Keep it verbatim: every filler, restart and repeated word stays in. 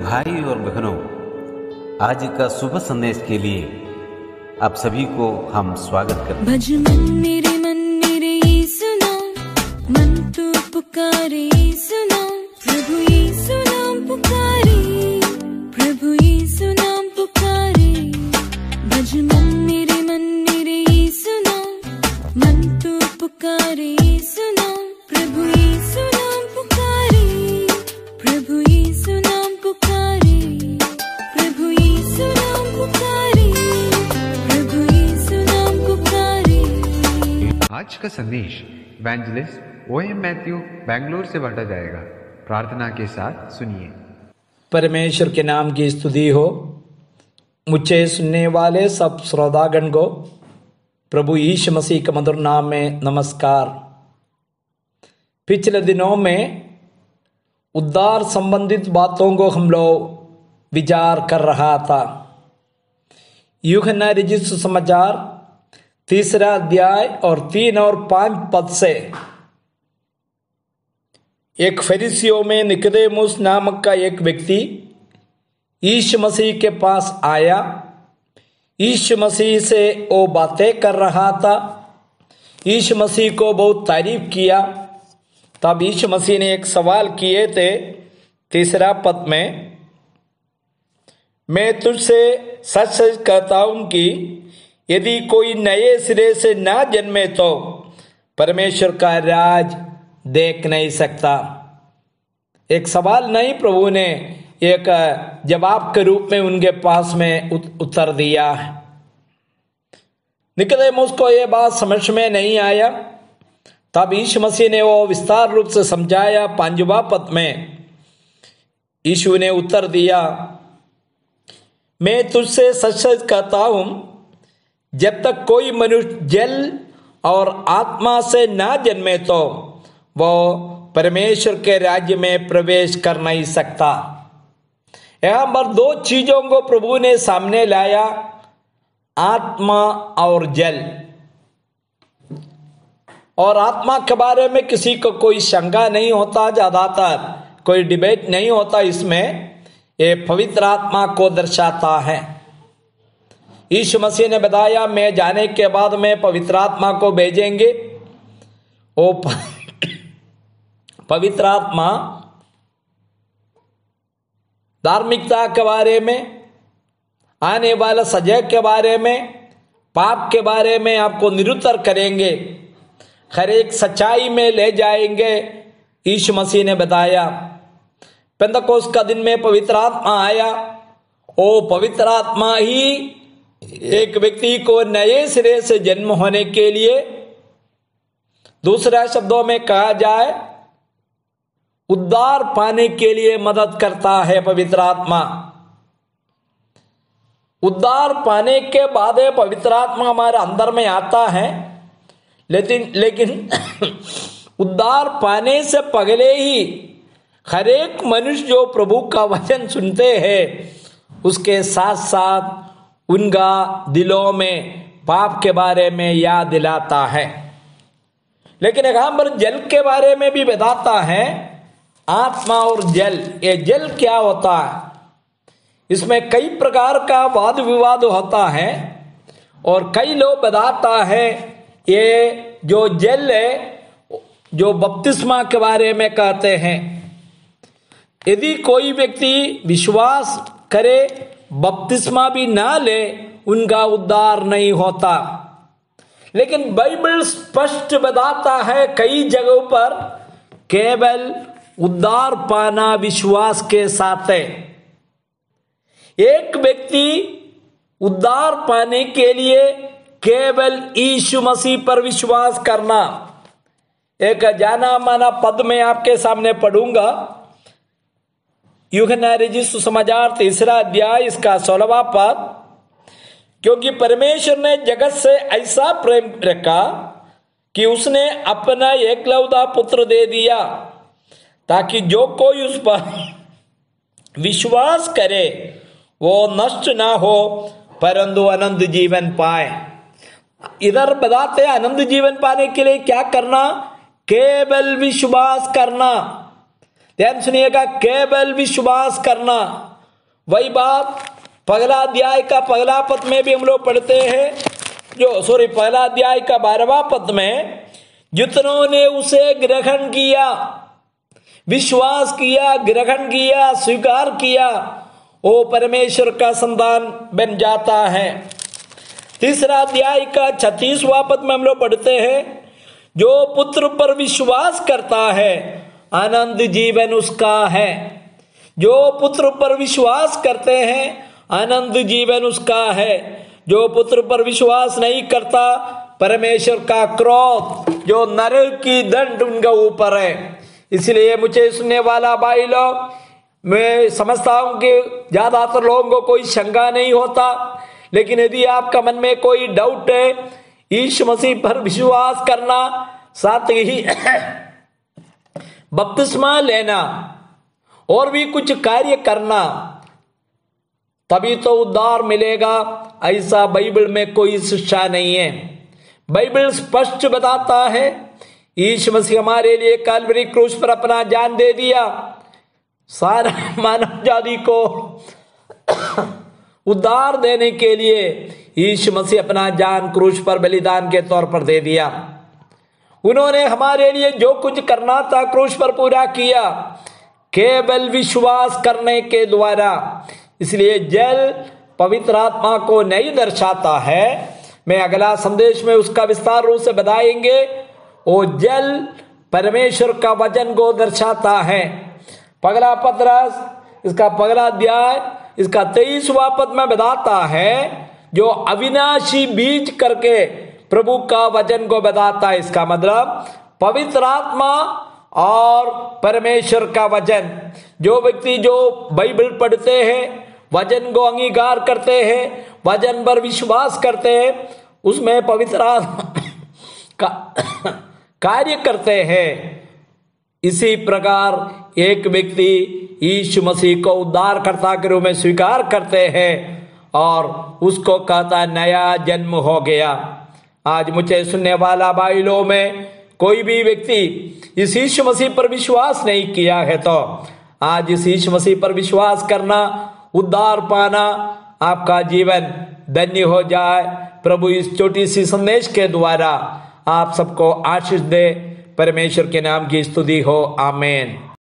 भाई और बहनों, आज का शुभ संदेश के लिए आप सभी को हम स्वागत करते हैं। भज मन मेरे मन मेरे यीशु नाम, मन तू पुकारे यीशु नाम, प्रभु यीशु नाम पुकारे, प्रभु यीशु नाम पुकारे। भज मन मेरे मन मेरे यीशु नाम, मन तू पुकारे यीशु नाम, प्रभु यीशु नाम पुकारे, प्रभु यीशु नाम पुकारे, प्रभु यीशु नाम पुकारे, प्रभु यीशु नाम पुकारे। आज का संदेश evangelist O M Matthew Bangalore से बांटा जाएगा। प्रार्थना के साथ सुनिए। परमेश्वर के नाम की स्तुति हो। मुझे सुनने वाले सब श्रोतागण को प्रभु यीशु मसीह के मधुर नाम में नमस्कार। पिछले दिनों में उद्धार संबंधित बातों को हम लोग विचार कर रहा था। यूहन्ना रचित सुसमाचार तीसरा अध्याय और तीन और पांच पद से एक फरीसियों में निकोदेमुस नामक का एक व्यक्ति यीशु मसीह के पास आया। यीशु मसीह से वो बातें कर रहा था। यीशु मसीह को बहुत तारीफ किया। तब यीशु मसीह ने एक सवाल किए थे तीसरा पद में, मैं तुझसे सच सच कहता हूं कि यदि कोई नए सिरे से ना जन्मे तो परमेश्वर का राज देख नहीं सकता। एक सवाल नहीं, प्रभु ने एक जवाब के रूप में उनके पास में उत्तर दिया। निकोदेमुस को यह बात समझ में नहीं आया। तब यीशु मसीह ने वो विस्तार रूप से समझाया। पांचवा पद में यीशु ने उत्तर दिया, मैं तुझसे सच सच कहता हूं, जब तक कोई मनुष्य जल और आत्मा से ना जन्मे तो वो परमेश्वर के राज्य में प्रवेश कर नहीं सकता। यहां पर दो चीजों को प्रभु ने सामने लाया, आत्मा और जल। और आत्मा के बारे में किसी को कोई शंका नहीं होता, ज्यादातर कोई डिबेट नहीं होता इसमें। ये पवित्र आत्मा को दर्शाता है। यीशु मसीह ने बताया, मैं जाने के बाद में पवित्र आत्मा को भेजेंगे। वो पवित्र आत्मा धार्मिकता के बारे में, आने वाला सजा के बारे में, पाप के बारे में आपको निरुत्तर करेंगे, हर एक सच्चाई में ले जाएंगे। यीशु मसीह ने बताया। पेंतकोस्त का दिन में पवित्र आत्मा आया। ओ पवित्र आत्मा ही एक व्यक्ति को नए सिरे से जन्म होने के लिए, दूसरा शब्दों में कहा जाए उद्धार पाने के लिए मदद करता है। पवित्र आत्मा उद्धार पाने के बाद पवित्र आत्मा हमारे अंदर में आता है। लेकिन लेकिन उद्धार पाने से पहले ही हर एक मनुष्य जो प्रभु का वचन सुनते हैं, उसके साथ साथ उनका दिलों में पाप के बारे में याद दिलाता है। लेकिन यहां पर जल के बारे में भी बताता है, आत्मा और जल। ये जल क्या होता है? इसमें कई प्रकार का वाद विवाद होता है और कई लोग बताता है ये जो जल है, जो बपतिस्मा के बारे में कहते हैं। यदि कोई व्यक्ति विश्वास करे, बपतिस्मा भी ना ले, उनका उद्धार नहीं होता। लेकिन बाइबल स्पष्ट बताता है कई जगहों पर केवल उद्धार पाना विश्वास के साथ है। एक व्यक्ति उद्धार पाने के लिए केवल यीशु मसीह पर विश्वास करना। एक जाना माना पद में आपके सामने पढ़ूंगा। यूहन्ना रचित सुसमाचार तीसरा अध्याय इसका सोलहवां पद, क्योंकि परमेश्वर ने जगत से ऐसा प्रेम रखा कि उसने अपना एकलौता पुत्र दे दिया, ताकि जो कोई उस पर विश्वास करे वो नष्ट ना हो, परंतु अनंत जीवन पाए। इधर बताते हैं अनंत जीवन पाने के लिए क्या करना? केवल विश्वास करना। ध्यान सुनिएगा, केवल विश्वास करना। वही बात पहला अध्याय का पहला पद में भी हम लोग पढ़ते हैं, जो सॉरी पहला अध्याय का बारहवां पद में, जितनों ने उसे ग्रहण किया, विश्वास किया, ग्रहण किया, स्वीकार किया, वो परमेश्वर का संतान बन जाता है। तीसरा अध्याय का छत्तीसवां पद में हम लोग पढ़ते हैं, जो पुत्र पर विश्वास करता है आनंद जीवन उसका है। जो पुत्र पर विश्वास करते हैं आनंद जीवन उसका है। जो पुत्र पर विश्वास नहीं करता परमेश्वर का क्रोध, जो नरक की दंड उनके ऊपर है। इसलिए मुझे सुनने वाला भाई लोग, मैं समझता हूं कि ज्यादातर लोगों को कोई शंका नहीं होता, लेकिन यदि आपका मन में कोई डाउट है, यीशु मसीह पर विश्वास करना, साथ ही बपतिस्मा लेना और भी कुछ कार्य करना, तभी तो उद्धार मिलेगा, ऐसा बाइबल में कोई शिक्षा नहीं है। बाइबल स्पष्ट बताता है यीशु मसीह हमारे लिए कैलवरी क्रूस पर अपना जान दे दिया, सारा मानव जाति को उद्धार देने के लिए यीशु मसीह अपना जान क्रूस पर बलिदान के तौर पर दे दिया। उन्होंने हमारे लिए जो कुछ करना था क्रूस पर पूरा किया, केवल विश्वास करने के द्वारा। इसलिए जल पवित्र आत्मा को नहीं दर्शाता है। मैं अगला संदेश में उसका विस्तार रूप से बताएंगे। वो जल परमेश्वर का वचन को दर्शाता है। पगला पत्रस इसका पगला अध्याय इसका तेईसवां पद में बताता है, जो अविनाशी बीज करके प्रभु का वचन को बताता है। इसका मतलब पवित्र आत्मा और परमेश्वर का वचन। जो व्यक्ति जो बाइबल पढ़ते हैं, वचन को अंगीकार करते हैं, वचन पर विश्वास करते हैं, उसमें पवित्र आत्मा का कार्य करते हैं। इसी प्रकार एक व्यक्ति यीशु मसीह को उद्धारकर्ता के रूप में स्वीकार करते हैं और उसको कहता नया जन्म हो गया। आज मुझे सुनने वाला भाई लोगों में कोई भी व्यक्ति इस यीशु मसीह पर विश्वास नहीं किया है, तो आज इस यीशु मसीह पर विश्वास करना, उद्धार पाना, आपका जीवन धन्य हो जाए। प्रभु इस छोटी सी संदेश के द्वारा आप सबको आशीष दे। परमेश्वर के नाम की स्तुति हो। आमीन।